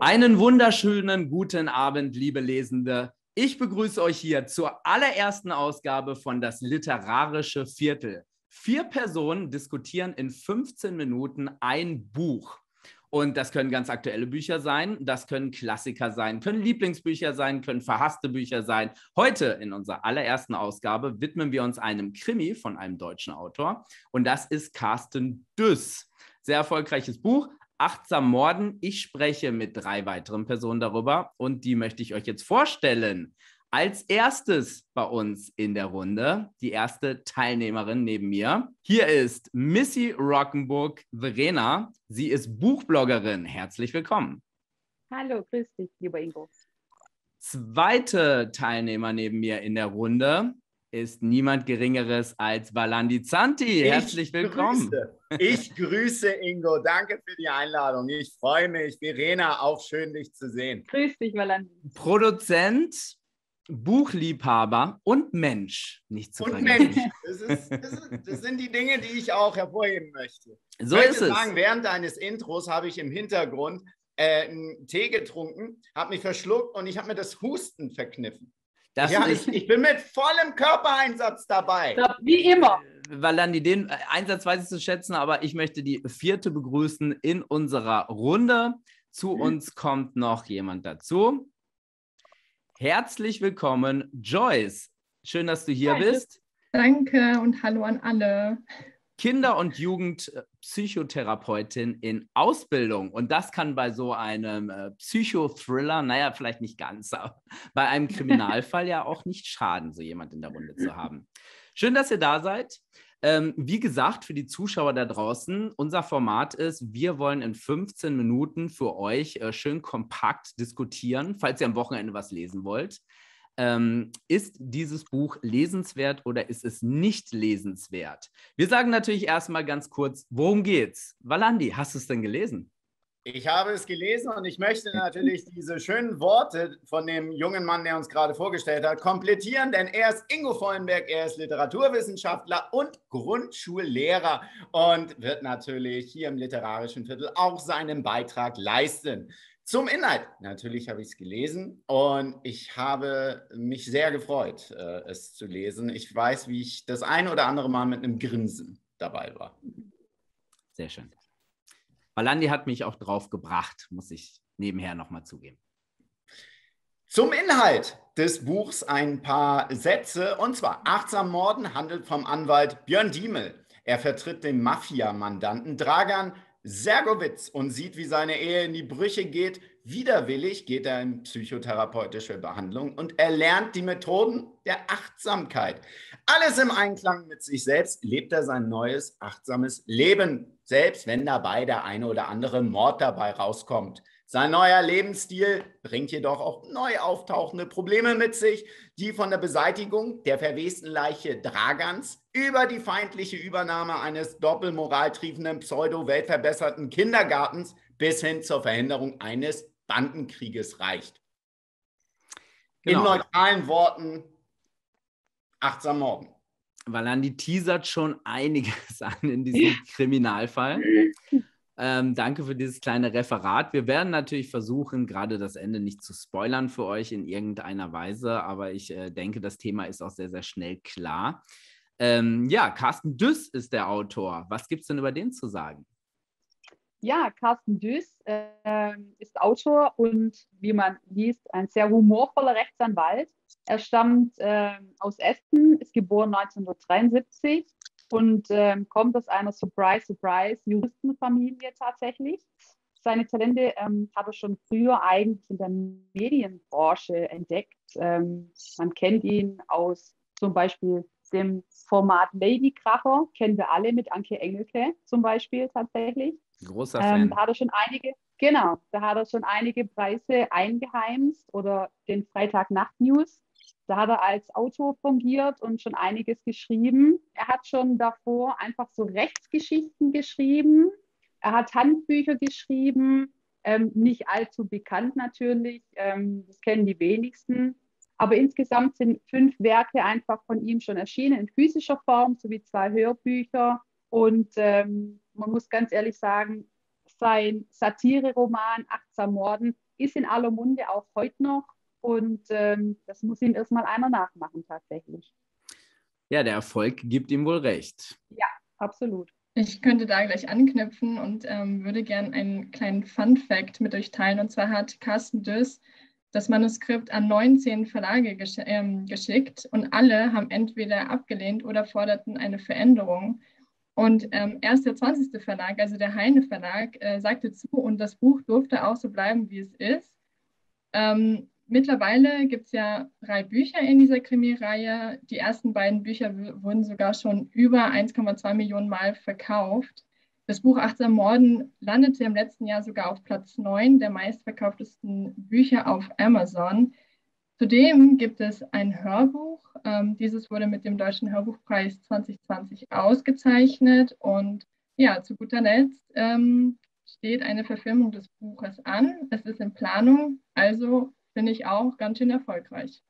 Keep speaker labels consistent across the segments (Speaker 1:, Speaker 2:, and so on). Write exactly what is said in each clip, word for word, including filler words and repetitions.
Speaker 1: Einen wunderschönen guten Abend, liebe Lesende. Ich begrüße euch hier zur allerersten Ausgabe von Das literarische Viertel. Vier Personen diskutieren in fünfzehn Minuten ein Buch. Und das können ganz aktuelle Bücher sein, das können Klassiker sein, können Lieblingsbücher sein, können verhasste Bücher sein. Heute in unserer allerersten Ausgabe widmen wir uns einem Krimi von einem deutschen Autor. Und das ist Carsten Düss. Sehr erfolgreiches Buch. Achtsam Morden. Ich spreche mit drei weiteren Personen darüber und die möchte ich euch jetzt vorstellen. Als erstes bei uns in der Runde die erste Teilnehmerin neben mir. Hier ist Missy Rockenburg-Verena. Sie ist Buchbloggerin. Herzlich willkommen.
Speaker 2: Hallo, grüß dich, lieber Ingo.
Speaker 1: Zweite Teilnehmer neben mir in der Runde ist niemand Geringeres als Valandi Zanti. Herzlich willkommen.
Speaker 3: Grüße. Ich grüße Ingo. Danke für die Einladung. Ich freue mich. Verena, auch schön, dich zu sehen.
Speaker 2: Grüß dich, Valandi.
Speaker 1: Produzent, Buchliebhaber und Mensch. Nicht zu
Speaker 3: und
Speaker 1: vergessen.
Speaker 3: Mensch. Das, ist, das, ist, das sind die Dinge, die ich auch hervorheben möchte.
Speaker 1: So
Speaker 3: ich
Speaker 1: ist
Speaker 3: möchte
Speaker 1: es.
Speaker 3: sagen, während deines Intros habe ich im Hintergrund äh, einen Tee getrunken, habe mich verschluckt und ich habe mir das Husten verkniffen.
Speaker 1: Das
Speaker 3: ja,
Speaker 1: ist,
Speaker 3: ich, ich bin mit vollem Körpereinsatz dabei.
Speaker 2: So, wie immer.
Speaker 1: Valandi, den Einsatz weiß ich zu schätzen, aber ich möchte die vierte begrüßen in unserer Runde. Zu
Speaker 3: Mhm.
Speaker 1: uns kommt noch jemand dazu. Herzlich willkommen, Joyce. Schön, dass du hier
Speaker 2: Hi.
Speaker 1: bist.
Speaker 4: Danke und hallo an alle.
Speaker 1: Kinder- und Jugendpsychotherapeutin in Ausbildung. Und das kann bei so einem äh, Psychothriller, naja, vielleicht nicht ganz, aber bei einem Kriminalfall ja auch nicht schaden, so jemand in der Runde zu haben. Schön, dass ihr da seid. Ähm, wie gesagt, für die Zuschauer da draußen, unser Format ist, wir wollen in fünfzehn Minuten für euch äh, schön kompakt diskutieren, falls ihr am Wochenende was lesen wollt. Ähm, ist dieses Buch lesenswert oder ist es nicht lesenswert? Wir sagen natürlich erstmal ganz kurz, worum geht's? Valandi, hast du es denn gelesen?
Speaker 3: Ich habe es gelesen und ich möchte natürlich diese schönen Worte von dem jungen Mann, der uns gerade vorgestellt hat, komplettieren, denn er ist Ingo Vollenberg, er ist Literaturwissenschaftler und Grundschullehrer und wird natürlich hier im literarischen Viertel auch seinen Beitrag leisten. Zum Inhalt. Natürlich habe ich es gelesen und ich habe mich sehr gefreut, es zu lesen. Ich weiß, wie ich das ein oder andere Mal mit einem Grinsen dabei war.
Speaker 1: Sehr schön. Valandi hat mich auch drauf gebracht, muss ich nebenher nochmal zugeben.
Speaker 3: Zum Inhalt des Buchs ein paar Sätze, und zwar Achtsam Morden handelt vom Anwalt Björn Diemel. Er vertritt den Mafia-Mandanten Dragan Sergowitz und sieht, wie seine Ehe in die Brüche geht. Widerwillig geht er in psychotherapeutische Behandlung und er lernt die Methoden der Achtsamkeit. Alles im Einklang mit sich selbst lebt er sein neues, achtsames Leben, selbst wenn dabei der eine oder andere Mord dabei rauskommt. Sein neuer Lebensstil bringt jedoch auch neu auftauchende Probleme mit sich, die von der Beseitigung der verwesten Leiche Dragans über die feindliche Übernahme eines doppelmoraltriefenden, pseudo-weltverbesserten Kindergartens bis hin zur Verhinderung eines Bandenkrieges reicht.
Speaker 1: Genau.
Speaker 3: In neutralen Worten, achtsam morden.
Speaker 1: Valandi teasert schon einiges an in diesem Kriminalfall. Ähm, danke für dieses kleine Referat. Wir werden natürlich versuchen, gerade das Ende nicht zu spoilern für euch in irgendeiner Weise, aber ich äh, denke, das Thema ist auch sehr, sehr schnell klar. Ähm, ja, Carsten Düss ist der Autor. Was gibt es denn über den zu sagen?
Speaker 2: Ja, Carsten Düss äh, ist Autor und, wie man liest, ein sehr humorvoller Rechtsanwalt. Er stammt äh, aus Essen, ist geboren neunzehnhundertdreiundsiebzig und ähm, kommt aus einer Surprise, Surprise Juristenfamilie tatsächlich. Seine Talente ähm, hat er schon früher eigentlich in der Medienbranche entdeckt. Ähm, man kennt ihn aus zum Beispiel dem Format Ladykracher, kennen wir alle mit Anke Engelke zum Beispiel tatsächlich.
Speaker 1: Großer
Speaker 2: Ähm,
Speaker 1: Fan.
Speaker 2: da hat er schon einige, genau, da hat er schon einige Preise eingeheimst oder den Freitag-Nacht-News. Da hat er als Autor fungiert und schon einiges geschrieben. Er hat schon davor einfach so Rechtsgeschichten geschrieben. Er hat Handbücher geschrieben, ähm, nicht allzu bekannt natürlich, ähm, das kennen die wenigsten. Aber insgesamt sind fünf Werke einfach von ihm schon erschienen in physischer Form, sowie zwei Hörbücher. Und ähm, man muss ganz ehrlich sagen, sein Satire-Roman Achtsam Morden ist in aller Munde auch heute noch und ähm, das muss ihm erstmal einer nachmachen tatsächlich.
Speaker 1: Ja, der Erfolg gibt ihm wohl recht.
Speaker 2: Ja, absolut.
Speaker 4: Ich könnte da gleich anknüpfen und ähm, würde gerne einen kleinen Fun-Fact mit euch teilen. Und zwar hat Carsten Düss das Manuskript an neunzehn Verlage gesch ähm, geschickt und alle haben entweder abgelehnt oder forderten eine Veränderung. Und ähm, erst der zwanzigste Verlag, also der Heine Verlag, äh, sagte zu und das Buch durfte auch so bleiben, wie es ist. Ähm, mittlerweile gibt es ja drei Bücher in dieser Krimi-Reihe. Die ersten beiden Bücher wurden sogar schon über eins Komma zwei Millionen Mal verkauft. Das Buch Achtsam Morden landete im letzten Jahr sogar auf Platz neun der meistverkauftesten Bücher auf Amazon. Zudem gibt es ein Hörbuch. Ähm, dieses wurde mit dem Deutschen Hörbuchpreis zwanzig zwanzig ausgezeichnet. Und ja, zu guter Letzt ähm, steht eine Verfilmung des Buches an. Es ist in Planung, also finde ich auch ganz schön erfolgreich.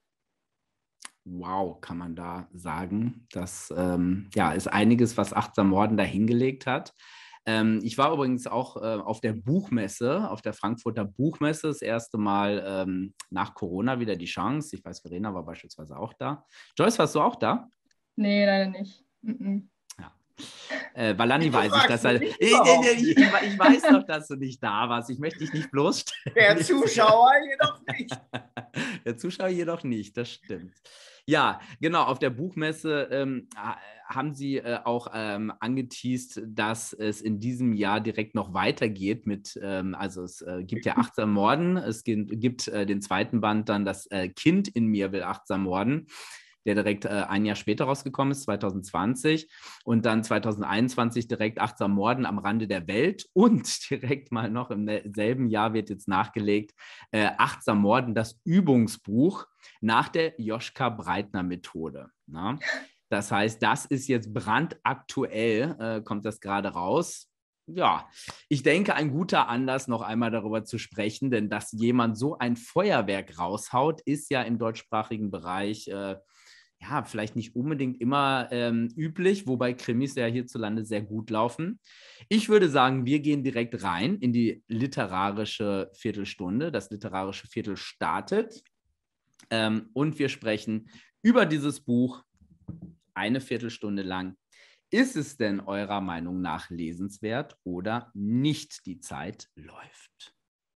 Speaker 1: Wow, kann man da sagen. Das ähm, ja, ist einiges, was Achtsam Morden da hingelegt hat. Ähm, ich war übrigens auch äh, auf der Buchmesse, auf der Frankfurter Buchmesse, das erste Mal ähm, nach Corona wieder die Chance. Ich weiß, Verena war beispielsweise auch da. Joyce, warst du auch da?
Speaker 4: Nee, leider nicht. Mm-mm.
Speaker 1: Ja. Äh, Valandi weiß ich, dass er. Ich,
Speaker 3: ich,
Speaker 1: ich, ich, ich weiß doch, dass du nicht da warst. Ich möchte dich nicht bloßstellen.
Speaker 3: Der Zuschauer jedoch nicht.
Speaker 1: Der Zuschauer jedoch nicht, das stimmt. Ja, genau, auf der Buchmesse ähm, haben sie äh, auch ähm, angeteast, dass es in diesem Jahr direkt noch weitergeht mit, ähm, also es äh, gibt ja Achtsam Morden, es gibt, gibt äh, den zweiten Band dann, das äh, Kind in mir will achtsam morden, der direkt äh, ein Jahr später rausgekommen ist, zwanzig zwanzig, und dann zwanzig einundzwanzig direkt Achtsam Morden am Rande der Welt und direkt mal noch im selben Jahr wird jetzt nachgelegt äh, Achtsam Morden, das Übungsbuch nach der Joschka-Breitner-Methode. Na? Das heißt, das ist jetzt brandaktuell, äh, kommt das gerade raus. Ja, ich denke, ein guter Anlass, noch einmal darüber zu sprechen, denn dass jemand so ein Feuerwerk raushaut, ist ja im deutschsprachigen Bereich äh, ja, vielleicht nicht unbedingt immer ähm, üblich, wobei Krimis ja hierzulande sehr gut laufen. Ich würde sagen, wir gehen direkt rein in die literarische Viertelstunde. Das literarische Viertel startet ähm, und wir sprechen über dieses Buch eine Viertelstunde lang. Ist es denn eurer Meinung nach lesenswert oder nicht? Die Zeit läuft.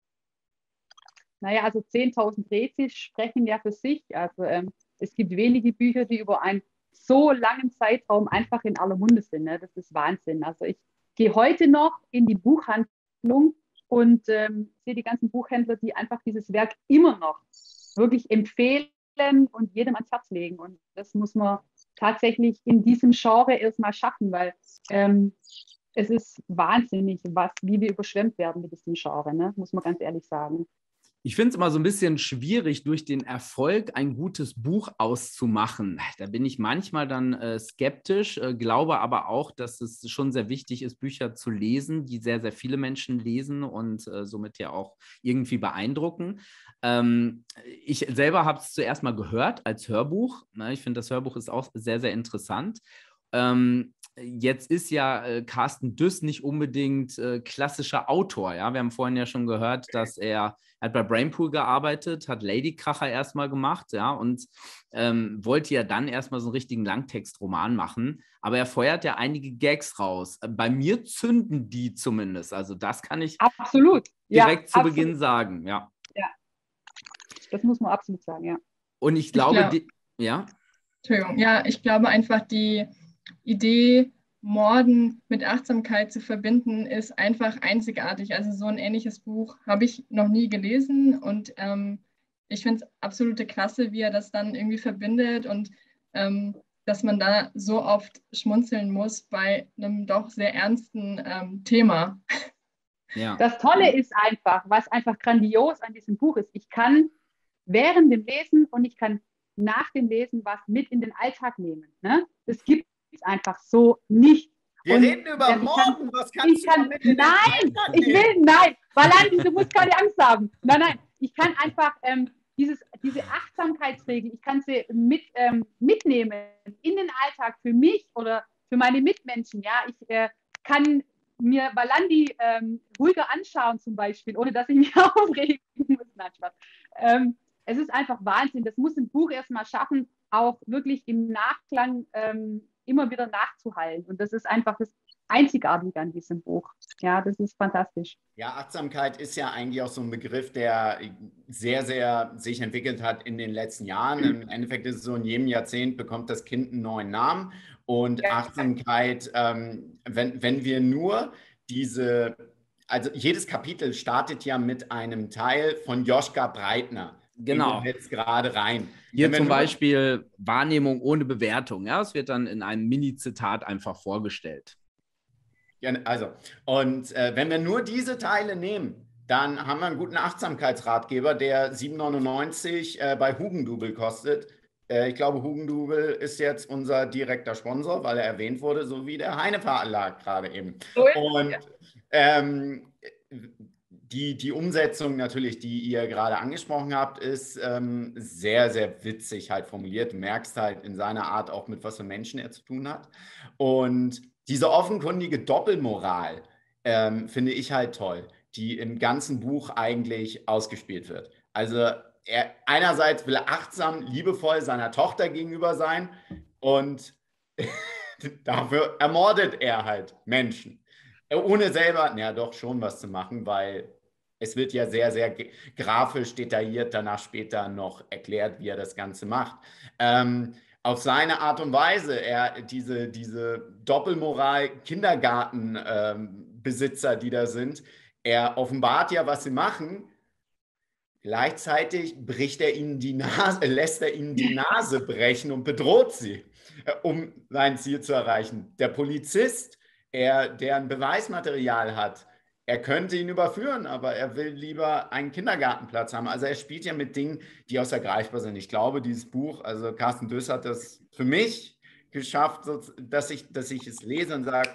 Speaker 2: Naja, also zehntausend Rätsel sprechen ja für sich. Also ähm, es gibt wenige Bücher, die über einen so langen Zeitraum einfach in aller Munde sind. Ne? Das ist Wahnsinn. Also ich gehe heute noch in die Buchhandlung und ähm, sehe die ganzen Buchhändler, die einfach dieses Werk immer noch wirklich empfehlen und jedem ans Herz legen. Und das muss man tatsächlich in diesem Genre erstmal schaffen, weil ähm, es ist wahnsinnig, was, wie wir überschwemmt werden mit diesem Genre, ne? Muss man ganz ehrlich sagen.
Speaker 1: Ich finde es immer so ein bisschen schwierig, durch den Erfolg ein gutes Buch auszumachen. Da bin ich manchmal dann äh, skeptisch, äh, glaube aber auch, dass es schon sehr wichtig ist, Bücher zu lesen, die sehr, sehr viele Menschen lesen und äh, somit ja auch irgendwie beeindrucken. Ähm, ich selber habe es zuerst mal gehört als Hörbuch. Ne? Ich finde, das Hörbuch ist auch sehr, sehr interessant. Ähm, Jetzt ist ja äh, Carsten Düss nicht unbedingt äh, klassischer Autor. Ja? Wir haben vorhin ja schon gehört, dass er hat bei Brainpool gearbeitet, hat Ladykracher erstmal gemacht, ja, und ähm, wollte ja dann erstmal so einen richtigen Langtextroman machen. Aber er feuert ja einige Gags raus. Bei mir zünden die zumindest. Also das kann ich
Speaker 2: absolut
Speaker 1: direkt
Speaker 2: ja,
Speaker 1: zu
Speaker 2: absolut.
Speaker 1: Beginn sagen. Ja.
Speaker 2: Ja, das muss man absolut sagen, ja.
Speaker 1: Und ich glaube,
Speaker 4: ich glaub,
Speaker 1: die, ja.
Speaker 4: Entschuldigung, ja, ich glaube einfach, die Idee, Morden mit Achtsamkeit zu verbinden, ist einfach einzigartig. Also so ein ähnliches Buch habe ich noch nie gelesen und ähm, ich finde es absolute Klasse, wie er das dann irgendwie verbindet und ähm, dass man da so oft schmunzeln muss bei einem doch sehr ernsten ähm, Thema.
Speaker 2: Ja. Das Tolle ist einfach, was einfach grandios an diesem Buch ist, ich kann während dem Lesen und ich kann nach dem Lesen was mit in den Alltag nehmen. Ne? Das gibt es einfach so nicht.
Speaker 3: Wir
Speaker 2: und,
Speaker 3: reden über
Speaker 2: ähm,
Speaker 3: Morden,
Speaker 2: kann,
Speaker 3: was kannst
Speaker 2: ich
Speaker 3: du
Speaker 2: kann,
Speaker 3: damit in den
Speaker 2: Nein,
Speaker 3: Alltag
Speaker 2: ich
Speaker 3: nehmen?
Speaker 2: will, nein, Valandi, du musst keine Angst haben. Nein, nein, ich kann einfach ähm, dieses, diese Achtsamkeitsregel, ich kann sie mit, ähm, mitnehmen in den Alltag für mich oder für meine Mitmenschen. Ja, ich äh, kann mir Valandi ähm, ruhiger anschauen zum Beispiel, ohne dass ich mich aufregen muss. Nein, Spaß. Ähm, es ist einfach Wahnsinn. Das muss ein Buch erstmal schaffen, auch wirklich im Nachklang ähm, immer wieder nachzuhallen. Und das ist einfach das Einzigartige an diesem Buch. Ja, das ist fantastisch.
Speaker 3: Ja, Achtsamkeit ist ja eigentlich auch so ein Begriff, der sehr, sehr sich entwickelt hat in den letzten Jahren. Im Endeffekt ist es so, in jedem Jahrzehnt bekommt das Kind einen neuen Namen. Und
Speaker 2: Ja.
Speaker 3: Achtsamkeit, ähm, wenn, wenn wir nur diese, also jedes Kapitel startet ja mit einem Teil von Joschka Breitner.
Speaker 1: Genau.
Speaker 3: Gehen wir jetzt gerade rein.
Speaker 1: Hier
Speaker 3: Wenn wir
Speaker 1: zum
Speaker 3: nur-
Speaker 1: Beispiel Wahrnehmung ohne Bewertung. Ja, es wird dann in einem Mini-Zitat einfach vorgestellt.
Speaker 3: Ja, also, und äh, wenn wir nur diese Teile nehmen, dann haben wir einen guten Achtsamkeitsratgeber, der sieben neunundneunzig äh, bei Hugendubel kostet. Äh, ich glaube, Hugendubel ist jetzt unser direkter Sponsor, weil er erwähnt wurde, so wie der Heine Verlag gerade eben.
Speaker 2: So ist es,
Speaker 3: Und
Speaker 2: ja.
Speaker 3: ähm, die, die Umsetzung natürlich, die ihr gerade angesprochen habt, ist ähm, sehr, sehr witzig halt formuliert. Du merkst halt in seiner Art auch, mit was für Menschen er zu tun hat. Und diese offenkundige Doppelmoral ähm, finde ich halt toll, die im ganzen Buch eigentlich ausgespielt wird. Also er einerseits will er achtsam, liebevoll seiner Tochter gegenüber sein und dafür ermordet er halt Menschen. Ohne selber, ja doch schon was zu machen, weil es wird ja sehr, sehr grafisch detailliert danach später noch erklärt, wie er das Ganze macht. Ähm, auf seine Art und Weise, er diese, diese Doppelmoral Kindergartenbesitzer, ähm, die da sind, er offenbart ja, was sie machen. Gleichzeitig bricht er ihnen die Nase, lässt er ihnen die Nase brechen und bedroht sie, um sein Ziel zu erreichen. Der Polizist, er, der ein Beweismaterial hat, er könnte ihn überführen, aber er will lieber einen Kindergartenplatz haben. Also er spielt ja mit Dingen, die außer greifbar sind. Ich glaube, dieses Buch, also Carsten Düss hat das für mich geschafft, dass ich, dass ich es lese und sage,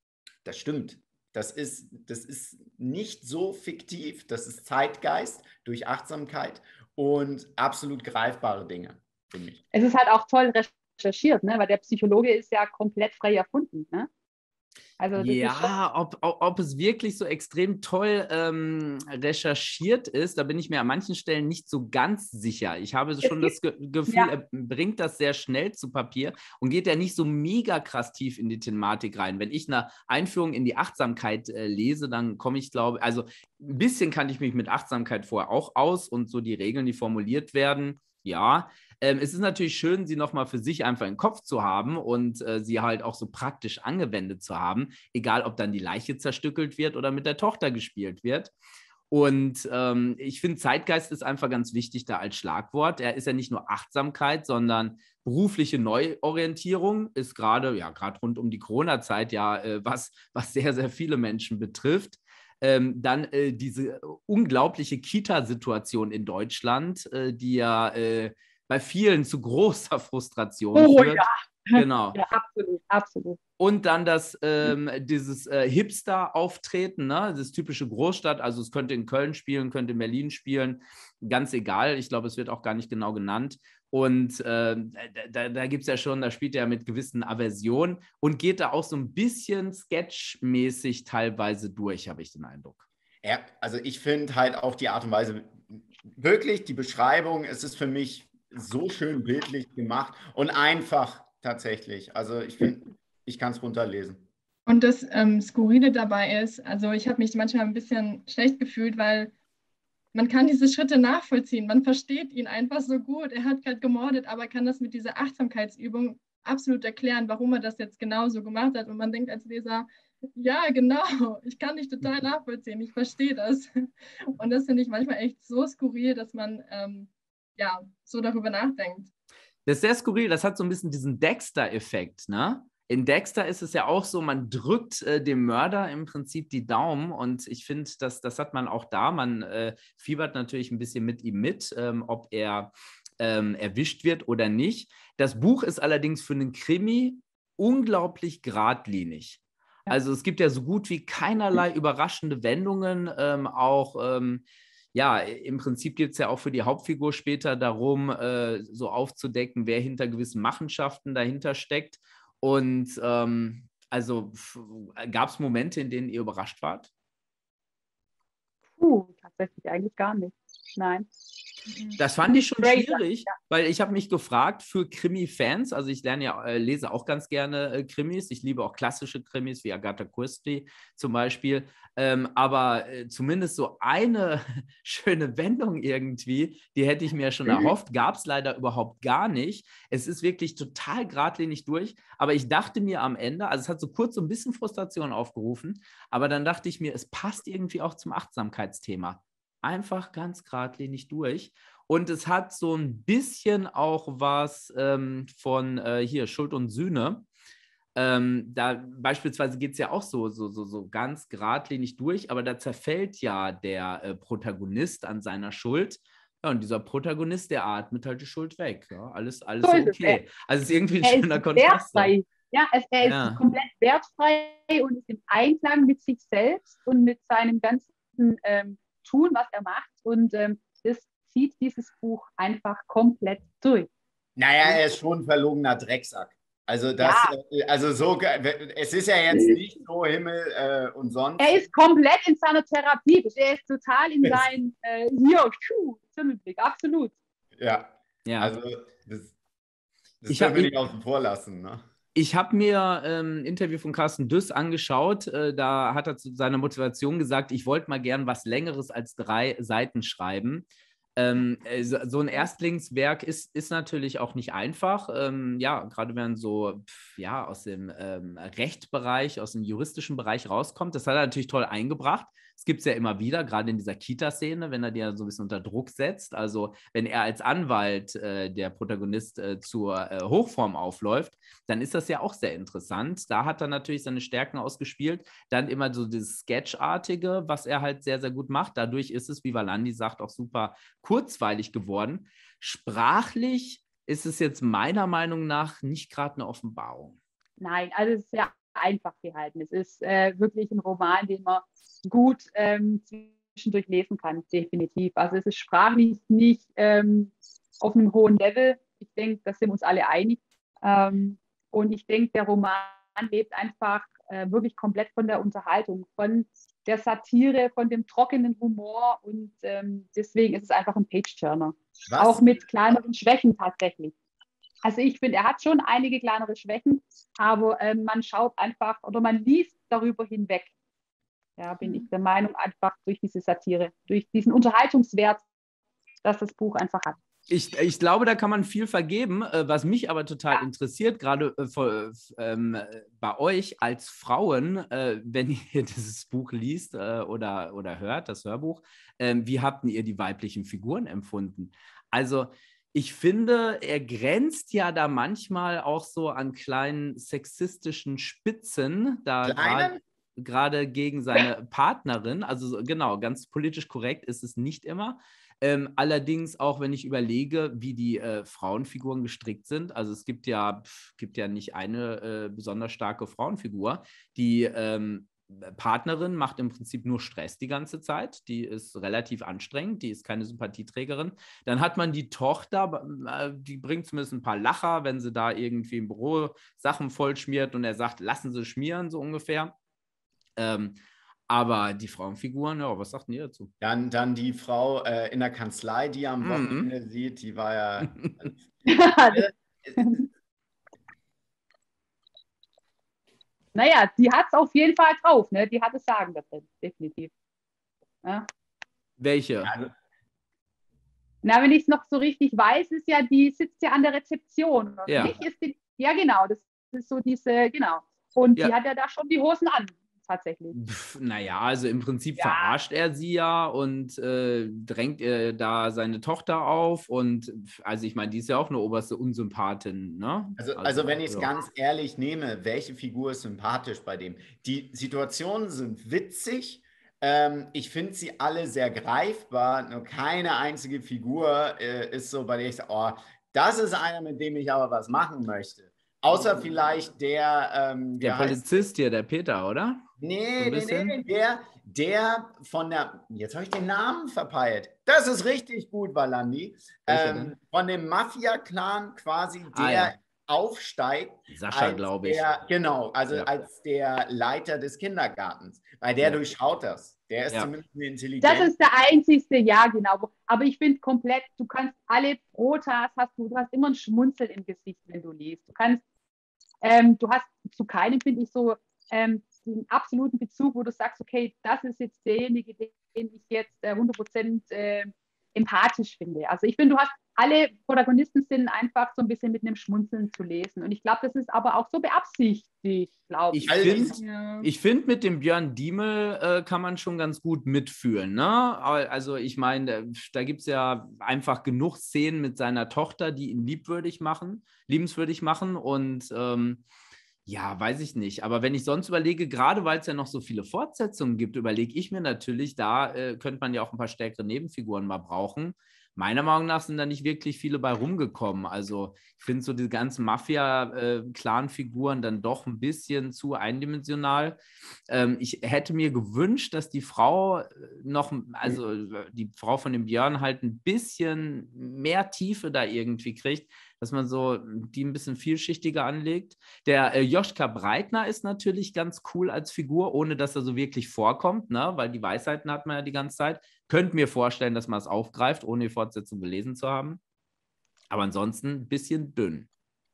Speaker 3: das stimmt. Das ist, das ist nicht so fiktiv, das ist Zeitgeist durch Achtsamkeit und absolut greifbare Dinge für mich.
Speaker 2: Es ist halt auch toll recherchiert, ne? Weil der Psychologe ist ja komplett frei erfunden. Ne? Also das ist schon
Speaker 1: Ja, ob, ob, ob es wirklich so extrem toll ähm, recherchiert ist, da bin ich mir an manchen Stellen nicht so ganz sicher. Ich habe schon das Ge Gefühl,
Speaker 2: ja.
Speaker 1: er bringt das sehr schnell zu Papier und geht ja nicht so mega krass tief in die Thematik rein. Wenn ich eine Einführung in die Achtsamkeit äh, lese, dann komme ich, glaube also ein bisschen kannte ich mich mit Achtsamkeit vorher auch aus und so die Regeln, die formuliert werden, ja. Ähm, es ist natürlich schön, sie nochmal für sich einfach im Kopf zu haben und äh, sie halt auch so praktisch angewendet zu haben, egal ob dann die Leiche zerstückelt wird oder mit der Tochter gespielt wird. Und ähm, ich finde, Zeitgeist ist einfach ganz wichtig da als Schlagwort. Er ist ja nicht nur Achtsamkeit, sondern berufliche Neuorientierung ist gerade, ja, gerade rund um die Corona-Zeit ja äh, was, was sehr, sehr viele Menschen betrifft. Ähm, dann äh, diese unglaubliche Kita-Situation in Deutschland, äh, die ja äh, bei vielen zu großer Frustration
Speaker 2: Oh
Speaker 1: führt.
Speaker 2: ja.
Speaker 1: Genau.
Speaker 2: Ja, absolut, absolut.
Speaker 1: Und dann das, ähm, dieses äh, Hipster-Auftreten, ne? Das typische Großstadt, also es könnte in Köln spielen, könnte in Berlin spielen, ganz egal, ich glaube, es wird auch gar nicht genau genannt. Und äh, da, da gibt es ja schon, da spielt er mit gewissen Aversionen und geht da auch so ein bisschen sketchmäßig teilweise durch, habe ich den Eindruck.
Speaker 3: Ja, also ich finde halt auch die Art und Weise, wirklich die Beschreibung, es ist für mich so schön bildlich gemacht und einfach tatsächlich. Also ich finde, ich kann es runterlesen.
Speaker 4: Und das ähm, Skurrile dabei ist, also ich habe mich manchmal ein bisschen schlecht gefühlt, weil man kann diese Schritte nachvollziehen. Man versteht ihn einfach so gut. Er hat gerade gemordet, aber kann das mit dieser Achtsamkeitsübung absolut erklären, warum er das jetzt genau so gemacht hat. Und man denkt als Leser, ja, genau, ich kann dich total nachvollziehen, ich verstehe das. Und das finde ich manchmal echt so skurril, dass man ähm, ja so darüber nachdenkt.
Speaker 1: Das ist sehr skurril, das hat so ein bisschen diesen Dexter-Effekt, ne? In Dexter ist es ja auch so, man drückt äh, dem Mörder im Prinzip die Daumen und ich finde, das, das hat man auch da. Man äh, fiebert natürlich ein bisschen mit ihm mit, ähm, ob er ähm, erwischt wird oder nicht. Das Buch ist allerdings für einen Krimi unglaublich geradlinig. Ja. Also es gibt ja so gut wie keinerlei überraschende Wendungen, ähm, auch ähm, ja, im Prinzip geht es ja auch für die Hauptfigur später darum, äh, so aufzudecken, wer hinter gewissen Machenschaften dahinter steckt. Und ähm, also gab es Momente, in denen ihr überrascht wart?
Speaker 2: Puh, tatsächlich eigentlich gar nicht. Nein.
Speaker 1: Das fand ich schon
Speaker 2: Great,
Speaker 1: schwierig,
Speaker 2: ja.
Speaker 1: weil ich habe mich gefragt für Krimi-Fans, also ich lerne ja, äh, lese auch ganz gerne äh, Krimis, ich liebe auch klassische Krimis wie Agatha Christie zum Beispiel, ähm, aber äh, zumindest so eine schöne Wendung irgendwie, die hätte ich mir schon erhofft, gab es leider überhaupt gar nicht. Es ist wirklich total geradlinig durch, aber ich dachte mir am Ende, also es hat so kurz so ein bisschen Frustration aufgerufen, aber dann dachte ich mir, es passt irgendwie auch zum Achtsamkeitsthema. Einfach ganz geradlinig durch. Und es hat so ein bisschen auch was ähm, von äh, hier Schuld und Sühne. Ähm, da beispielsweise geht es ja auch so, so, so, so ganz geradlinig durch, aber da zerfällt ja der äh, Protagonist an seiner Schuld. Ja, und dieser Protagonist, der atmet halt die Schuld weg. Ja, alles, alles
Speaker 2: So
Speaker 1: so
Speaker 2: ist es.
Speaker 1: okay. Also es ist irgendwie ein
Speaker 2: Er
Speaker 1: schöner
Speaker 2: ist
Speaker 1: Kontrast. So.
Speaker 2: wertfrei. Ja, es, er
Speaker 1: Ja.
Speaker 2: ist komplett wertfrei und ist im Einklang mit sich selbst und mit seinem ganzen ähm, Tun, was er macht. Und ähm, das zieht dieses Buch einfach komplett durch.
Speaker 3: Naja, er ist schon ein verlogener Drecksack. Also das,
Speaker 2: Ja.
Speaker 3: äh, also so, ge- es ist ja jetzt nicht so Himmel äh, und sonst.
Speaker 2: Er ist komplett in seiner Therapie. Er ist total in
Speaker 3: Yes.
Speaker 2: seinem äh, hier, tschu, Tunnelblick, absolut.
Speaker 3: Ja,
Speaker 1: Ja.
Speaker 3: also das, das
Speaker 1: Ich
Speaker 3: dürfen
Speaker 1: hab-
Speaker 3: wir
Speaker 1: ich-
Speaker 3: nicht außen vor lassen. Ne?
Speaker 1: Ich habe mir ähm, ein Interview von Carsten Düss angeschaut. Äh, da hat er zu seiner Motivation gesagt, ich wollte mal gern was Längeres als drei Seiten schreiben. Ähm, äh, so, so ein Erstlingswerk ist, ist natürlich auch nicht einfach. Ähm, ja, gerade wenn man so pf, ja, aus dem ähm, Rechtbereich, aus dem juristischen Bereich rauskommt. Das hat er natürlich toll eingebracht. Es gibt es ja immer wieder, gerade in dieser Kita-Szene, wenn er dir so ein bisschen unter Druck setzt. Also wenn er als Anwalt, äh, der Protagonist, äh, zur äh, Hochform aufläuft, dann ist das ja auch sehr interessant. Da hat er natürlich seine Stärken ausgespielt. Dann immer so dieses Sketchartige, was er halt sehr, sehr gut macht. Dadurch ist es, wie Valandi sagt, auch super kurzweilig geworden. Sprachlich ist es jetzt meiner Meinung nach nicht gerade eine Offenbarung.
Speaker 2: Nein, also es ist sehr einfach gehalten. Es ist äh, wirklich ein Roman, den man gut ähm, zwischendurch lesen kann, definitiv. Also es ist sprachlich nicht ähm, auf einem hohen Level. Ich denke, da sind wir uns alle einig. Ähm, und ich denke, der Roman lebt einfach äh, wirklich komplett von der Unterhaltung, von der Satire, von dem trockenen Humor und ähm, deswegen ist es einfach ein Page-Turner.
Speaker 3: Was?
Speaker 2: Auch mit kleineren Schwächen tatsächlich. Also ich finde, er hat schon einige kleinere Schwächen, aber ähm, man schaut einfach oder man liest darüber hinweg. Ja, bin ich der Meinung, einfach durch diese Satire, durch diesen Unterhaltungswert, dass das Buch einfach hat.
Speaker 1: Ich, ich glaube, da kann man viel vergeben. Äh, was mich aber total interessiert, gerade äh, vor, ähm, bei euch als Frauen, äh, wenn ihr dieses Buch liest äh, oder, oder hört, das Hörbuch, äh, wie habt ihr die weiblichen Figuren empfunden? Also ich finde, er grenzt ja da manchmal auch so an kleinen sexistischen Spitzen, da
Speaker 3: Kleinen?
Speaker 1: gerade gegen seine Partnerin. Also so- genau, ganz politisch korrekt ist es nicht immer. Ähm, allerdings auch, wenn ich überlege, wie die äh, Frauenfiguren gestrickt sind. Also es gibt ja, pf, gibt ja nicht eine äh, besonders starke Frauenfigur. Die ähm, Partnerin macht im Prinzip nur Stress die ganze Zeit. Die ist relativ anstrengend, die ist keine Sympathieträgerin. Dann hat man die Tochter, äh, die bringt zumindest ein paar Lacher, wenn sie da irgendwie im Büro Sachen vollschmiert und er sagt, lassen Sie schmieren, so ungefähr. Ähm, aber die Frauenfiguren, ja, was sagt ihr dazu?
Speaker 3: Dann, dann die Frau äh, in der Kanzlei, die er am
Speaker 1: Mhm.
Speaker 3: Wochenende sieht, die war ja.
Speaker 2: Naja, die hat es auf jeden Fall drauf, ne? Die hat es Sagen da drin, definitiv. Ja.
Speaker 1: Welche?
Speaker 3: Also,
Speaker 2: Na, wenn ich es noch so richtig weiß, ist ja, die sitzt ja an der Rezeption. Oder
Speaker 1: Ja.
Speaker 2: nicht? Ist die, ja, genau, das ist so diese, genau. Und
Speaker 1: Ja.
Speaker 2: die hat ja da schon die Hosen an, tatsächlich.
Speaker 1: Pff, naja, also im Prinzip
Speaker 2: Ja.
Speaker 1: verarscht er sie ja und äh, drängt äh, da seine Tochter auf. Und pff, also ich meine, die ist ja auch eine oberste Unsympathin, ne?
Speaker 3: Also, also wenn ich es
Speaker 1: ja.
Speaker 3: ganz ehrlich nehme, welche Figur ist sympathisch bei dem? Die Situationen sind witzig. Ähm, ich finde sie alle sehr greifbar. Nur keine einzige Figur äh, ist so, bei der ich sage, oh, das ist einer, mit dem ich aber was machen möchte. Außer vielleicht der, ähm, wie
Speaker 1: Der
Speaker 3: heißt
Speaker 1: Polizist hier, der Peter, oder? So
Speaker 3: Nee,
Speaker 1: ein
Speaker 3: nee,
Speaker 1: bisschen?
Speaker 3: nee, der, der von der, jetzt habe ich den Namen verpeilt. Das ist richtig gut, Valandi.
Speaker 1: Welcher
Speaker 3: Ähm,
Speaker 1: denn?
Speaker 3: von dem Mafia-Clan quasi, der
Speaker 1: Ah, ja.
Speaker 3: aufsteigt.
Speaker 1: Sascha,
Speaker 3: als
Speaker 1: glaube ich.
Speaker 3: Der, genau, also
Speaker 1: Ja.
Speaker 3: als der Leiter des Kindergartens. Weil der
Speaker 1: Ja.
Speaker 3: durchschaut das. Der ist
Speaker 1: Ja.
Speaker 3: zumindest eine intelligent.
Speaker 2: Das ist der einzigste, ja, genau. Aber ich finde komplett, du kannst alle Protas, hast du, du hast immer ein Schmunzeln im Gesicht, wenn du liest. Du kannst, ähm, du hast zu keinem, finde ich, so ähm, den absoluten Bezug, wo du sagst, okay, das ist jetzt derjenige, den ich jetzt äh, hundert Prozent äh, empathisch finde. Also ich finde, du hast, alle Protagonisten sind einfach so ein bisschen mit einem Schmunzeln zu lesen. Und ich glaube, das ist aber auch so beabsichtigt, glaube ich.
Speaker 1: Ich
Speaker 3: All
Speaker 1: finde,
Speaker 3: dies-
Speaker 4: Ja.
Speaker 1: ich find, mit dem Björn Diemel äh, kann man schon ganz gut mitfühlen. Ne? Also ich meine, da gibt es ja einfach genug Szenen mit seiner Tochter, die ihn liebwürdig machen, liebenswürdig machen. Und ähm, ja, weiß ich nicht. Aber wenn ich sonst überlege, gerade weil es ja noch so viele Fortsetzungen gibt, überlege ich mir natürlich, da äh, könnte man ja auch ein paar stärkere Nebenfiguren mal brauchen. Meiner Meinung nach sind da nicht wirklich viele bei rumgekommen. Also ich finde so die ganzen Mafia-Clan-Figuren dann doch ein bisschen zu eindimensional. Ähm, ich hätte mir gewünscht, dass die Frau noch, also die Frau von dem Björn halt ein bisschen mehr Tiefe da irgendwie kriegt, dass man so die ein bisschen vielschichtiger anlegt. Der äh, Joschka Breitner ist natürlich ganz cool als Figur, ohne dass er so wirklich vorkommt, ne? Weil die Weisheiten hat man ja die ganze Zeit. Könnte mir vorstellen, dass man es aufgreift, ohne die Fortsetzung gelesen zu haben. Aber ansonsten ein bisschen dünn.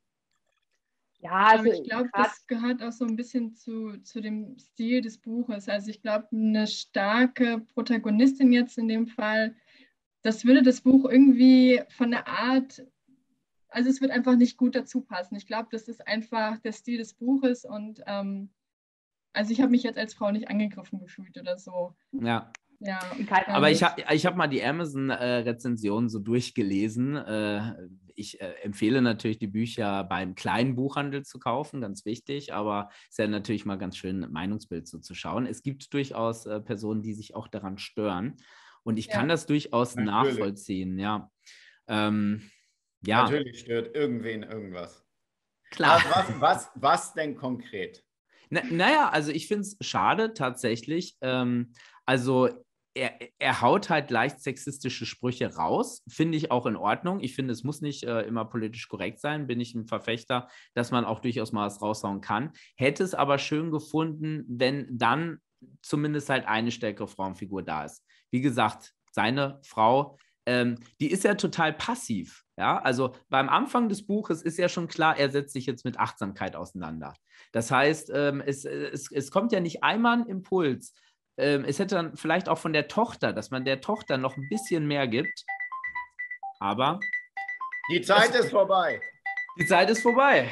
Speaker 2: Ja, also
Speaker 4: Aber ich glaube,
Speaker 2: grad-
Speaker 4: das gehört auch so ein bisschen zu, zu dem Stil des Buches. Also ich glaube, eine starke Protagonistin jetzt in dem Fall, das würde das Buch irgendwie von der Art, also es wird einfach nicht gut dazu passen. Ich glaube, das ist einfach der Stil des Buches und ähm, also ich habe mich jetzt als Frau nicht angegriffen gefühlt oder so.
Speaker 1: Ja.
Speaker 4: Ja.
Speaker 2: in keiner
Speaker 1: Aber ich
Speaker 2: Hinsicht.
Speaker 1: habe ich hab mal die Amazon-Rezension so durchgelesen. Äh, ich äh, empfehle natürlich, die Bücher beim kleinen Buchhandel zu kaufen, ganz wichtig, aber es ist ja natürlich mal ganz schön, ein Meinungsbild so zu schauen. Es gibt durchaus äh, Personen, die sich auch daran stören. Und ich
Speaker 4: Ja.
Speaker 1: kann das durchaus
Speaker 3: Natürlich.
Speaker 1: nachvollziehen, ja. Ähm, ja,
Speaker 3: Natürlich stört irgendwen irgendwas.
Speaker 1: klar.
Speaker 3: Aber was, was, was denn konkret?
Speaker 1: Na, naja, also ich finde es schade tatsächlich. Ähm, also er, er haut halt leicht sexistische Sprüche raus, finde ich auch in Ordnung. Ich finde, es muss nicht äh, immer politisch korrekt sein, bin ich ein Verfechter, dass man auch durchaus mal was raushauen kann. Hätte es aber schön gefunden, wenn dann zumindest halt eine stärkere Frauenfigur da ist. Wie gesagt, seine Frau, ähm, die ist ja total passiv. Ja, also beim Anfang des Buches ist ja schon klar, er setzt sich jetzt mit Achtsamkeit auseinander. Das heißt, ähm, es, es, es kommt ja nicht einmal ein Impuls. Ähm, es hätte dann vielleicht auch von der Tochter, dass man der Tochter noch ein bisschen mehr gibt. Aber
Speaker 3: Die Zeit ist vorbei.
Speaker 1: die Zeit ist vorbei.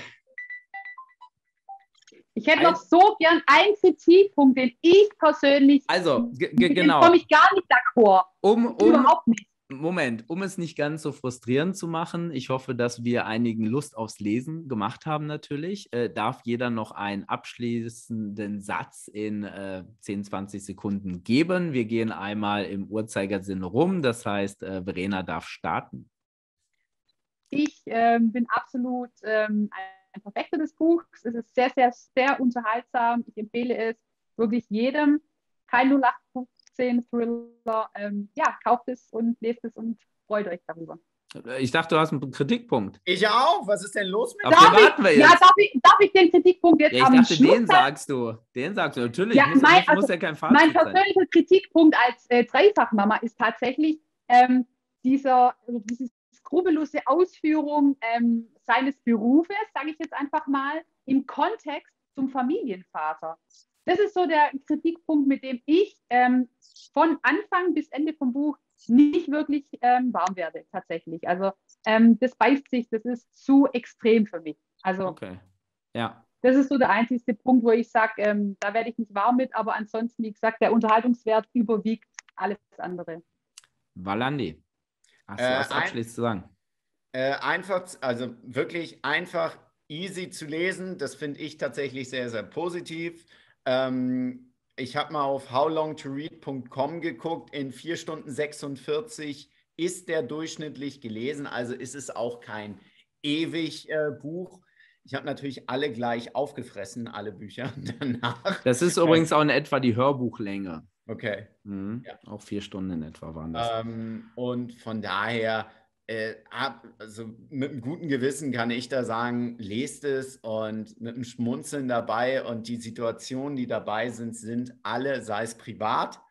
Speaker 2: Ich hätte
Speaker 1: Ein-
Speaker 2: noch so gern einen Kritikpunkt, den ich persönlich,
Speaker 1: Also, ge-
Speaker 2: mit
Speaker 1: ge-
Speaker 2: dem
Speaker 1: genau.
Speaker 2: komme ich gar nicht d'accord.
Speaker 1: Um, um,
Speaker 2: Überhaupt nicht.
Speaker 1: Moment, um es nicht ganz so frustrierend zu machen, ich hoffe, dass wir einigen Lust aufs Lesen gemacht haben natürlich, äh, darf jeder noch einen abschließenden Satz in äh, zehn, zwanzig Sekunden geben. Wir gehen einmal im Uhrzeigersinn rum, das heißt, äh, Verena darf starten.
Speaker 2: Ich ähm, bin absolut ähm, ein Verfechter des Buchs. Es ist sehr, sehr, sehr unterhaltsam. Ich empfehle es wirklich jedem. Kein null acht fünfzehn Thriller. Ähm, ja, kauft es und lest es und freut euch darüber.
Speaker 1: Ich dachte, du hast einen Kritikpunkt.
Speaker 3: Ich auch. Was ist denn los mit
Speaker 1: Auf
Speaker 2: Darf
Speaker 1: den warten wir
Speaker 2: ich,
Speaker 1: jetzt.
Speaker 2: ja, darf ich, darf ich den Kritikpunkt jetzt
Speaker 1: Ja, ich
Speaker 2: am
Speaker 1: dachte,
Speaker 2: Schluss
Speaker 1: den
Speaker 2: sagen?
Speaker 1: sagst du. Den sagst du. Natürlich,
Speaker 2: Ja,
Speaker 1: muss,
Speaker 2: mein-
Speaker 1: muss, muss
Speaker 2: also
Speaker 1: ja kein
Speaker 2: Mein
Speaker 1: Fazit sein.
Speaker 2: persönlicher Kritikpunkt als äh, Dreifachmama ist tatsächlich ähm, dieser, also diese skrupellose Ausführung ähm, seines Berufes, sage ich jetzt einfach mal, im Kontext zum Familienvater. Das ist so der Kritikpunkt, mit dem ich ähm, von Anfang bis Ende vom Buch nicht wirklich ähm, warm werde, tatsächlich. Also ähm, das beißt sich, das ist zu extrem für mich. Also
Speaker 1: Okay. Ja.
Speaker 2: das ist so der einzige Punkt, wo ich sage, ähm, da werde ich nicht warm mit, aber ansonsten, wie gesagt, der Unterhaltungswert überwiegt alles andere.
Speaker 1: Valandi, hast du
Speaker 3: Äh,
Speaker 1: was
Speaker 3: ein-
Speaker 1: abschließend zu sagen?
Speaker 3: Äh, einfach, also wirklich einfach easy zu lesen. Das finde ich tatsächlich sehr, sehr positiv. Ähm, ich habe mal auf how long to read punkt com geguckt. In vier Stunden sechsundvierzig ist der durchschnittlich gelesen. Also ist es auch kein ewig äh, Buch. Ich habe natürlich alle gleich aufgefressen, alle Bücher danach.
Speaker 1: Das ist übrigens auch in etwa die Hörbuchlänge.
Speaker 3: Okay.
Speaker 1: Mhm.
Speaker 3: Ja.
Speaker 1: Auch vier Stunden in etwa waren das.
Speaker 3: Ähm, und von daher, äh, ab, also mit einem guten Gewissen kann ich da sagen, lest es und mit einem Schmunzeln dabei und die Situationen, die dabei sind, sind alle, sei es privat,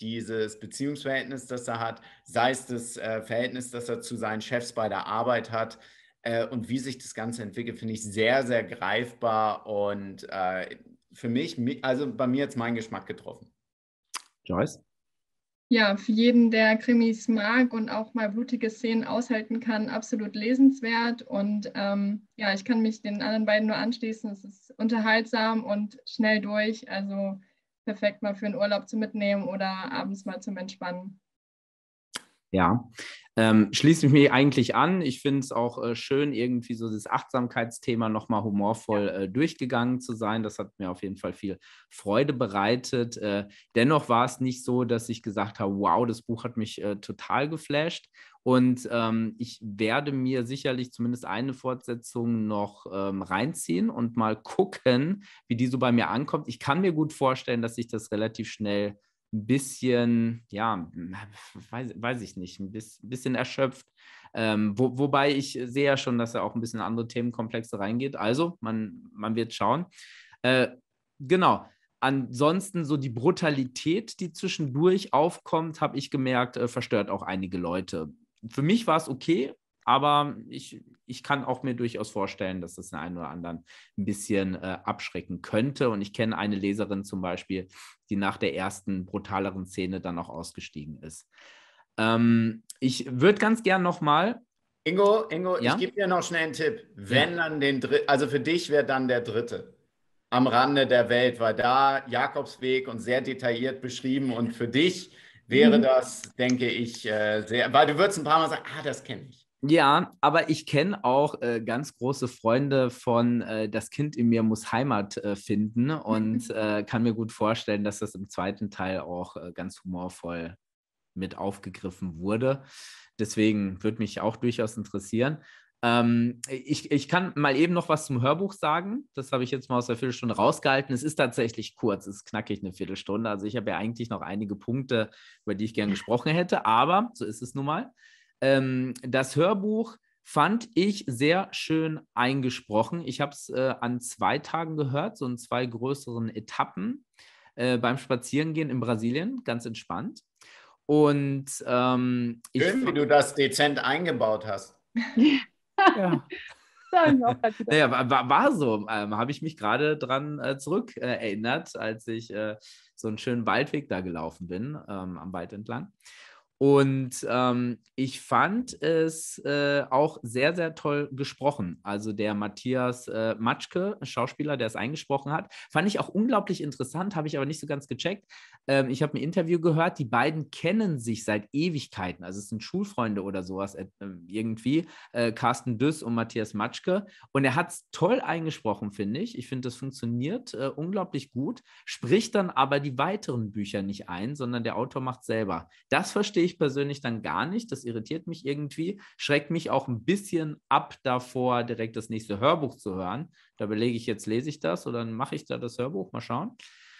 Speaker 3: dieses Beziehungsverhältnis, das er hat, sei es das äh, Verhältnis, das er zu seinen Chefs bei der Arbeit hat äh, und wie sich das Ganze entwickelt, finde ich sehr, sehr greifbar und äh, für mich, also bei mir jetzt meinen Geschmack getroffen.
Speaker 1: Joyce?
Speaker 4: Ja, für jeden, der Krimis mag und auch mal blutige Szenen aushalten kann, absolut lesenswert. Und ähm, ja, ich kann mich den anderen beiden nur anschließen. Es ist unterhaltsam und schnell durch. Also perfekt mal für einen Urlaub zu mitnehmen oder abends mal zum Entspannen.
Speaker 1: Ja, ähm, schließe ich mich eigentlich an. Ich finde es auch äh, schön, irgendwie so das Achtsamkeitsthema nochmal humorvoll äh, durchgegangen zu sein. Das hat mir auf jeden Fall viel Freude bereitet. Äh, dennoch war es nicht so, dass ich gesagt habe, wow, das Buch hat mich äh, total geflasht. Und ähm, ich werde mir sicherlich zumindest eine Fortsetzung noch ähm, reinziehen und mal gucken, wie die so bei mir ankommt. Ich kann mir gut vorstellen, dass sich das relativ schnell ein bisschen, ja, weiß, weiß ich nicht, ein bisschen erschöpft. Ähm, wo, wobei ich sehe ja schon, dass er auch ein bisschen in andere Themenkomplexe reingeht. Also, man, man wird schauen. Äh, genau. Ansonsten so die Brutalität, die zwischendurch aufkommt, habe ich gemerkt, äh, verstört auch einige Leute. Für mich war es okay, aber ich, ich kann auch mir durchaus vorstellen, dass das den einen oder anderen ein bisschen äh, abschrecken könnte. Und ich kenne eine Leserin zum Beispiel, die nach der ersten brutaleren Szene dann auch ausgestiegen ist. Ähm, ich würde ganz gern nochmal.
Speaker 3: Ingo, Ingo,
Speaker 1: Ja?
Speaker 3: ich gebe dir noch schnell einen Tipp. Wenn
Speaker 1: Ja.
Speaker 3: dann den dritten, also für dich wäre dann der dritte am Rande der Welt, weil da Jakobsweg und sehr detailliert beschrieben und für dich wäre das, denke ich, äh, sehr, weil du würdest ein paar Mal sagen, ah, das kenne ich.
Speaker 1: Ja, aber ich kenne auch äh, ganz große Freunde von äh, Das Kind in mir muss Heimat äh, finden und äh, kann mir gut vorstellen, dass das im zweiten Teil auch äh, ganz humorvoll mit aufgegriffen wurde. Deswegen würde mich auch durchaus interessieren. Ähm, ich, ich kann mal eben noch was zum Hörbuch sagen. Das habe ich jetzt mal aus der Viertelstunde rausgehalten. Es ist tatsächlich kurz, es ist knackig eine Viertelstunde. Also ich habe ja eigentlich noch einige Punkte, über die ich gern gesprochen hätte, aber so ist es nun mal. Ähm, das Hörbuch fand ich sehr schön eingesprochen. Ich habe es äh, an zwei Tagen gehört, so in zwei größeren Etappen äh, beim Spazierengehen in Brasilien, ganz entspannt. Und ähm, ich
Speaker 3: Schön, wie du das dezent eingebaut hast.
Speaker 1: ja. Naja, war, war so. Ähm, habe ich mich gerade dran äh, zurück äh, erinnert, als ich äh, so einen schönen Waldweg da gelaufen bin, ähm, am Wald entlang. Und ähm, ich fand es äh, auch sehr, sehr toll gesprochen. Also der Matthias äh, Matschke, Schauspieler, der es eingesprochen hat, fand ich auch unglaublich interessant, habe ich aber nicht so ganz gecheckt. Ähm, ich habe ein Interview gehört, die beiden kennen sich seit Ewigkeiten, also es sind Schulfreunde oder sowas äh, irgendwie, äh, Carsten Düss und Matthias Matschke. Und er hat es toll eingesprochen, finde ich. Ich finde, das funktioniert äh, unglaublich gut, spricht dann aber die weiteren Bücher nicht ein, sondern der Autor macht selber. Das verstehe ich persönlich dann gar nicht. Das irritiert mich irgendwie, schreckt mich auch ein bisschen ab davor, direkt das nächste Hörbuch zu hören. Da überlege ich jetzt, lese ich das oder dann mache ich da das Hörbuch? Mal schauen.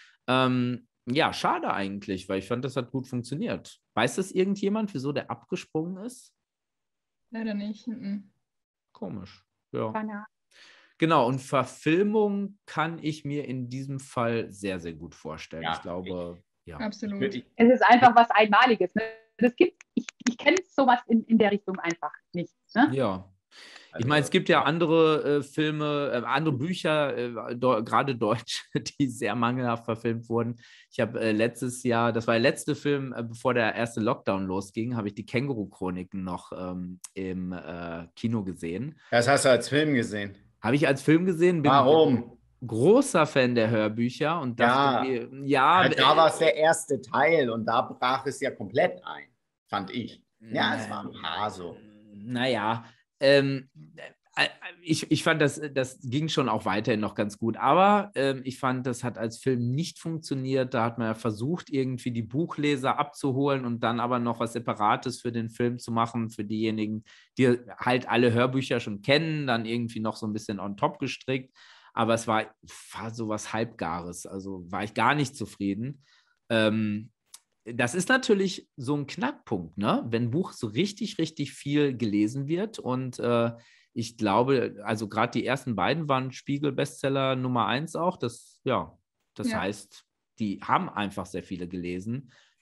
Speaker 1: Ähm, ja, schade eigentlich, weil ich fand, das hat gut funktioniert. Weiß das irgendjemand, wieso der abgesprungen ist?
Speaker 4: Leider nicht. Mhm.
Speaker 1: Komisch. Ja.
Speaker 2: Keine
Speaker 1: Genau, und Verfilmung kann ich mir in diesem Fall sehr, sehr gut vorstellen.
Speaker 3: Ja,
Speaker 1: ich glaube, ja.
Speaker 4: Absolut.
Speaker 3: Ich,
Speaker 2: Es ist einfach was Einmaliges. Ne? Das gibt, ich ich kenne sowas in, in der Richtung einfach nicht. Ne?
Speaker 1: Ja. Ich
Speaker 3: Also,
Speaker 1: meine, es gibt ja andere äh, Filme, äh, andere Bücher, äh, do, gerade deutsche, die sehr mangelhaft verfilmt wurden. Ich habe äh, letztes Jahr, das war der letzte Film, äh, bevor der erste Lockdown losging, habe ich die Känguru-Chroniken noch ähm, im äh, Kino gesehen.
Speaker 3: das hast du als Film gesehen.
Speaker 1: Habe ich als Film gesehen, bin
Speaker 3: Warum?
Speaker 1: großer Fan der Hörbücher und dachte
Speaker 3: Ja,
Speaker 1: mir, ja,
Speaker 3: ja, da war es der erste Teil und da brach es ja komplett ein, fand ich. Ja, es war ein paar so.
Speaker 1: Naja, ähm, äh, ich, ich fand, das, das ging schon auch weiterhin noch ganz gut, aber ähm, ich fand, das hat als Film nicht funktioniert. Da hat man ja versucht, irgendwie die Buchleser abzuholen und dann aber noch was Separates für den Film zu machen, für diejenigen, die halt alle Hörbücher schon kennen, dann irgendwie noch so ein bisschen on top gestrickt. Aber es war, war so was Halbgares, also war ich gar nicht zufrieden. Ähm, das ist natürlich so ein Knackpunkt, ne? Wenn ein Buch so richtig, richtig viel gelesen wird und äh, ich glaube, also gerade die ersten beiden waren Spiegel-Bestseller Nummer eins auch. Das, ja, das
Speaker 4: Ja.
Speaker 1: heißt, die haben einfach sehr viele gelesen.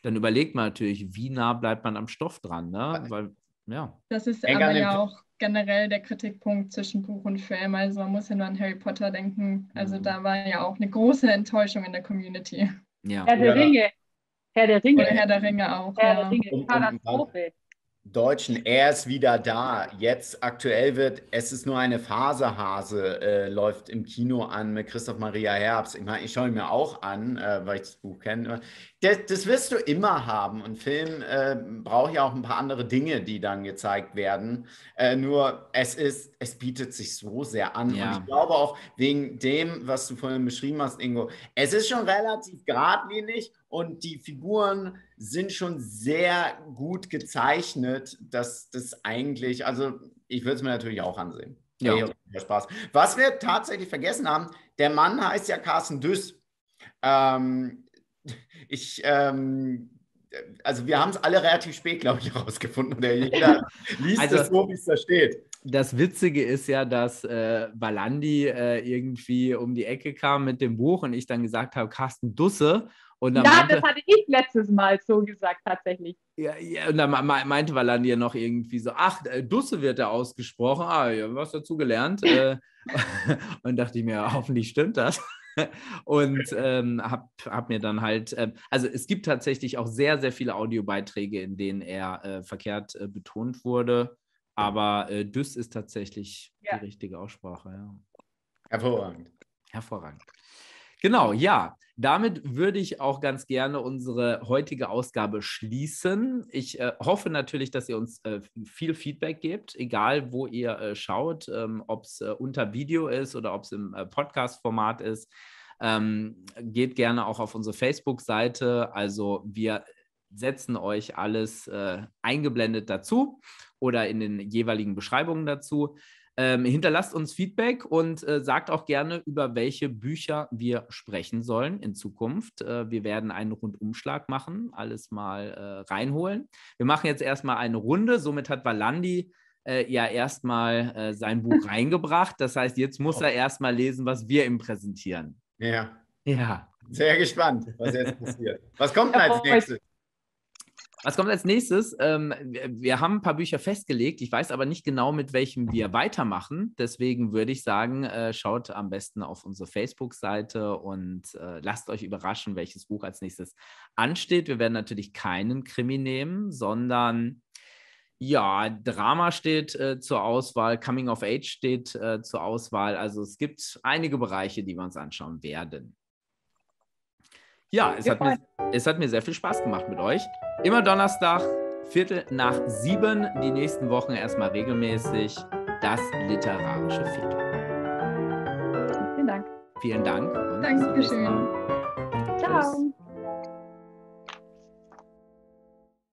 Speaker 1: Dann überlegt man natürlich, wie nah bleibt man am Stoff dran, ne? Weil, ja.
Speaker 4: Das ist
Speaker 3: Denk
Speaker 4: aber
Speaker 3: an den-
Speaker 4: ja auch generell der Kritikpunkt zwischen Buch und Film. Also man muss ja nur an Harry Potter denken. Also
Speaker 1: Mhm.
Speaker 4: da war ja auch eine große Enttäuschung in der Community.
Speaker 1: Ja.
Speaker 2: Herr der
Speaker 3: Ja.
Speaker 2: Ringe. Herr der Ringe.
Speaker 4: Oder Herr der Ringe auch,
Speaker 2: Herr
Speaker 4: ja.
Speaker 2: der Ringe.
Speaker 3: Um- um-
Speaker 2: Katastrophe.
Speaker 3: Deutschen, er ist wieder da. Jetzt aktuell wird Es ist nur eine Phase, Hase, äh, läuft im Kino an mit Christoph Maria Herbst. Ich meine, ich schaue ihn mir auch an, äh, weil ich das Buch kenne. Das, das wirst du immer haben. Und Film äh, braucht ja auch ein paar andere Dinge, die dann gezeigt werden. Äh, nur es ist, es bietet sich so sehr an.
Speaker 1: Ja.
Speaker 3: Und ich glaube auch wegen dem, was du vorhin beschrieben hast, Ingo, es ist schon relativ geradlinig und die Figuren sind schon sehr gut gezeichnet, dass das eigentlich, also ich würde es mir natürlich auch ansehen.
Speaker 1: Ja.
Speaker 3: Hey, hat Spaß. Was wir tatsächlich vergessen haben, der Mann heißt ja Carsten Düss. Ähm, ich, ähm, also wir haben es alle relativ spät, glaube ich, herausgefunden. Oder jeder liest
Speaker 1: Also-
Speaker 3: es so, wie es da steht.
Speaker 1: Das Witzige ist ja, dass äh, Valandi äh, irgendwie um die Ecke kam mit dem Buch und ich dann gesagt habe, Carsten Dusse. Und dann
Speaker 2: Ja,
Speaker 1: meinte,
Speaker 2: das hatte ich letztes Mal so gesagt, tatsächlich.
Speaker 1: ja, ja, und dann me- meinte Valandi ja noch irgendwie so, ach, äh, Dusse wird da ausgesprochen. Ah, ja, was dazu gelernt. äh, und dachte ich mir, hoffentlich stimmt das. Und ähm, habe hab mir dann halt, äh, also es gibt tatsächlich auch sehr, sehr viele Audiobeiträge, in denen er äh, verkehrt äh, betont wurde. Aber äh, Düss ist tatsächlich
Speaker 2: Ja.
Speaker 1: die richtige Aussprache, ja.
Speaker 3: Hervorragend.
Speaker 1: Hervorragend. Genau, ja. Damit würde ich auch ganz gerne unsere heutige Ausgabe schließen. Ich äh, hoffe natürlich, dass ihr uns äh, viel Feedback gebt, egal wo ihr äh, schaut, ähm, ob es äh, unter Video ist oder ob es im äh, Podcast-Format ist. Ähm, geht gerne auch auf unsere Facebook-Seite. Also wir setzen euch alles äh, eingeblendet dazu oder in den jeweiligen Beschreibungen dazu. Ähm, hinterlasst uns Feedback und äh, sagt auch gerne, über welche Bücher wir sprechen sollen in Zukunft. Äh, wir werden einen Rundumschlag machen, alles mal äh, reinholen. Wir machen jetzt erstmal eine Runde, somit hat Valandi äh, ja erstmal äh, sein Buch reingebracht. Das heißt, jetzt muss er erstmal lesen, was wir ihm präsentieren.
Speaker 3: Ja,
Speaker 1: Ja.
Speaker 3: sehr gespannt, was jetzt passiert. Was kommt denn
Speaker 2: Ja,
Speaker 3: als
Speaker 2: voll.
Speaker 3: nächstes?
Speaker 1: Was kommt als nächstes? Ähm, wir, wir haben ein paar Bücher festgelegt. Ich weiß aber nicht genau, mit welchem wir weitermachen. Deswegen würde ich sagen, äh, schaut am besten auf unsere Facebook-Seite und äh, lasst euch überraschen, welches Buch als nächstes ansteht. Wir werden natürlich keinen Krimi nehmen, sondern ja, Drama steht äh, zur Auswahl, Coming of Age steht äh, zur Auswahl. Also es gibt einige Bereiche, die wir uns anschauen werden. Ja, es
Speaker 2: Wir
Speaker 1: hat, mir, es hat mir sehr viel Spaß gemacht mit euch. Immer Donnerstag, Viertel nach sieben, die nächsten Wochen erstmal regelmäßig das literarische Viertel.
Speaker 2: Vielen Dank.
Speaker 1: Vielen Dank und bis zum
Speaker 4: Dankeschön.
Speaker 1: nächsten Mal.
Speaker 2: Ciao.
Speaker 1: Tschüss.